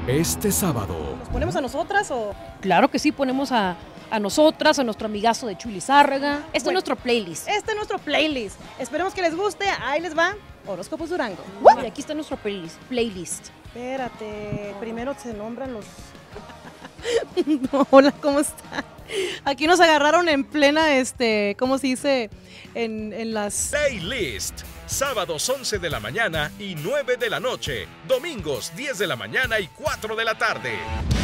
Este sábado. ¿Nos ponemos a nosotras o...? Claro que sí, ponemos a nosotras, a nuestro amigazo de Chuy Lizárraga. Este es nuestro playlist. Este es nuestro playlist. Esperemos que les guste. Ahí les va Horóscopos Durango. Y aquí está nuestro playlist. Espérate, primero se nombran los... No, hola, ¿cómo están? Aquí nos agarraron en plena, ¿cómo se dice? En las... Playlist. Sábados 11 de la mañana y 9 de la noche. Domingos 10 de la mañana y 4 de la tarde.